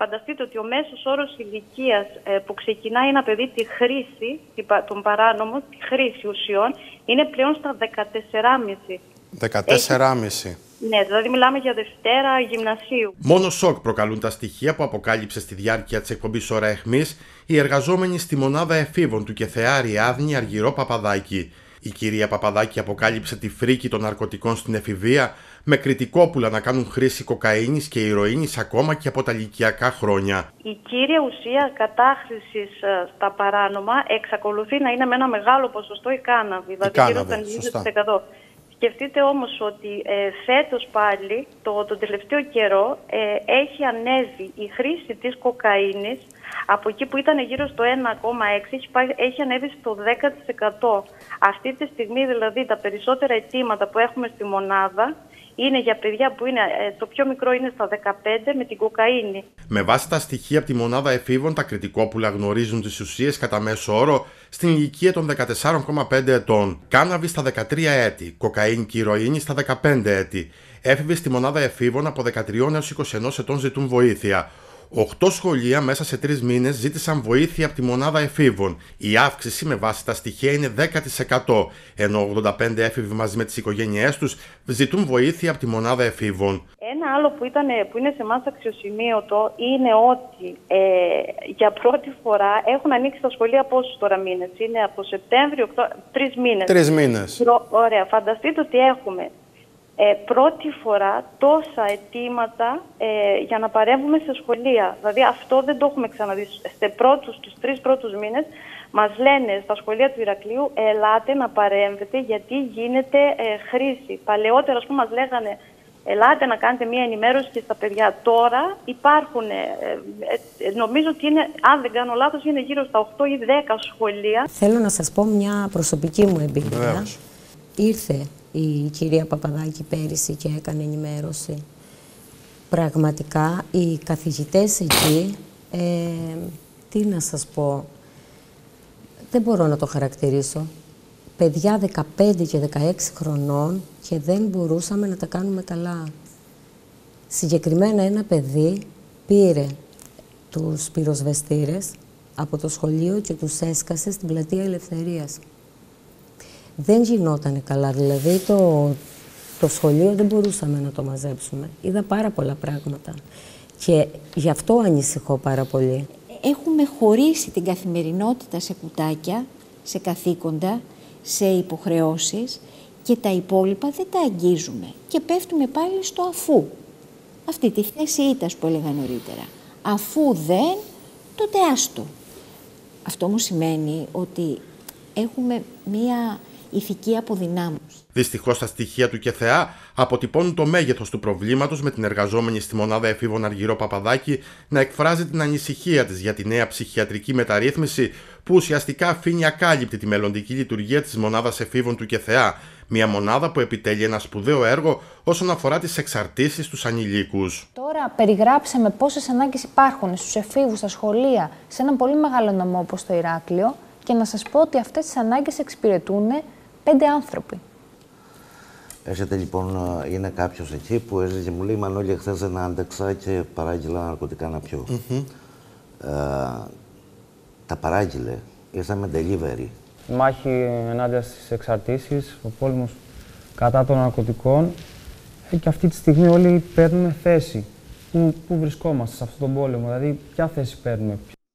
Φανταστείτε ότι ο μέσος όρος ηλικίας που ξεκινάει ένα παιδί τη χρήση, τον παράνομο, τη χρήση ουσιών, είναι πλέον στα 14,5. 14,5. Ναι, δηλαδή μιλάμε για Δευτέρα γυμνασίου. Μόνο σοκ προκαλούν τα στοιχεία που αποκάλυψε στη διάρκεια της εκπομπής Ώρα Αιχμής η εργαζόμενη στη μονάδα εφήβων του ΚΕΘΕΑ Αριάδνη Αργυρό Παπαδάκη. Η κυρία Παπαδάκη αποκάλυψε τη φρίκη των ναρκωτικών στην εφηβεία, με κριτικόπουλα να κάνουν χρήση κοκαίνης και ηρωίνης ακόμα και από τα ηλικιακά χρόνια. Η κύρια ουσία κατάχρησης στα παράνομα εξακολουθεί να είναι με ένα μεγάλο ποσοστό η κάναβη, δηλαδή γύρω στο 20%. Σκεφτείτε όμως ότι φέτος πάλι, τον τελευταίο καιρό, έχει ανέβει η χρήση της κοκαίνης από εκεί που ήταν γύρω στο 1,6, έχει ανέβει στο 10%. Αυτή τη στιγμή δηλαδή τα περισσότερα αιτήματα που έχουμε στη μονάδα είναι για παιδιά που είναι, το πιο μικρό είναι στα 15 με την κοκαίνη. Με βάση τα στοιχεία από τη μονάδα εφήβων, τα κριτικόπουλα γνωρίζουν τις ουσίες κατά μέσο όρο στην ηλικία των 14,5 ετών. Κάναβη στα 13 έτη, κοκαίνη και ηρωίνη στα 15 έτη. Έφηβοι στη μονάδα εφήβων από 13 έως 21 ετών ζητούν βοήθεια. 8 σχολεία μέσα σε 3 μήνες ζήτησαν βοήθεια από τη μονάδα εφήβων. Η αύξηση με βάση τα στοιχεία είναι 10%, ενώ 85 έφηβοι μαζί με τις οικογένειές τους ζητούν βοήθεια από τη μονάδα εφήβων. Ένα άλλο που είναι σε εμάς αξιοσημείωτο είναι ότι για πρώτη φορά έχουν ανοίξει τα σχολεία πόσους τώρα μήνες. Είναι από Σεπτέμβριο, 3 μήνες. 3 μήνες. Ωραία, φανταστείτε ότι έχουμε πρώτη φορά τόσα αιτήματα για να παρέμβουμε σε σχολεία. Δηλαδή αυτό δεν το έχουμε ξαναδεί. Στους 3 πρώτους μήνες μας λένε στα σχολεία του Ηρακλείου ελάτε να παρέμβετε γιατί γίνεται χρήση. Παλαιότερα ας πούμε μας λέγανε ελάτε να κάνετε μια ενημέρωση και στα παιδιά. Τώρα υπάρχουν, νομίζω ότι είναι, αν δεν κάνω λάθος, είναι γύρω στα 8 ή 10 σχολεία. Θέλω να σας πω μια προσωπική μου εμπειρία. Βεβαίως. Ήρθε η κυρία Παπαδάκη πέρυσι και έκανε ενημέρωση. Πραγματικά οι καθηγητές εκεί, τι να σας πω, δεν μπορώ να το χαρακτηρίσω. Παιδιά 15 και 16 χρονών και δεν μπορούσαμε να τα κάνουμε καλά. Συγκεκριμένα ένα παιδί πήρε τους πυροσβεστήρες από το σχολείο και τους έσκασε στην Πλατεία Ελευθερίας. Δεν γινότανε καλά, δηλαδή το σχολείο δεν μπορούσαμε να το μαζέψουμε. Είδα πάρα πολλά πράγματα και γι' αυτό ανησυχώ πάρα πολύ. Έχουμε χωρίσει την καθημερινότητα σε κουτάκια, σε καθήκοντα, σε υποχρεώσεις και τα υπόλοιπα δεν τα αγγίζουμε και πέφτουμε πάλι στο αφού. Αυτή τη θέση ήττας που έλεγα νωρίτερα. Αφού δεν, τότε άστο. Αυτό μου σημαίνει ότι έχουμε μία ηθική αποδυνάμωση. Δυστυχώς τα στοιχεία του ΚΕΘΕΑ αποτυπώνουν το μέγεθος του προβλήματος, με την εργαζόμενη στη μονάδα εφήβων Αργυρό Παπαδάκη να εκφράζει την ανησυχία της για τη νέα ψυχιατρική μεταρρύθμιση που ουσιαστικά αφήνει ακάλυπτη τη μελλοντική λειτουργία της μονάδας εφήβων του ΚΕΘΕΑ. Μια μονάδα που επιτελεί ένα σπουδαίο έργο όσον αφορά τις εξαρτήσεις στους ανηλίκους. Τώρα περιγράψαμε πόσες ανάγκες υπάρχουν στους εφήβους, στα σχολεία, σε έναν πολύ μεγάλο νομό όπως το Ηράκλειο, και να σας πω ότι αυτές τις ανάγκες εξυπηρετούν 5 άνθρωποι. Έρχεται λοιπόν, είναι κάποιος εκεί που έρχεται και μου λέει Μανώλη, χθες δεν άντεξα και παράγγειλα ναρκωτικά να πιω. Τα παράγγειλε, ήρθα με delivery. Η μάχη ενάντια στις εξαρτήσεις, ο πόλεμος κατά των ναρκωτικών, και αυτή τη στιγμή όλοι παίρνουμε θέση. Πού βρισκόμαστε σε αυτόν τον πόλεμο, δηλαδή ποια θέση παίρνουμε.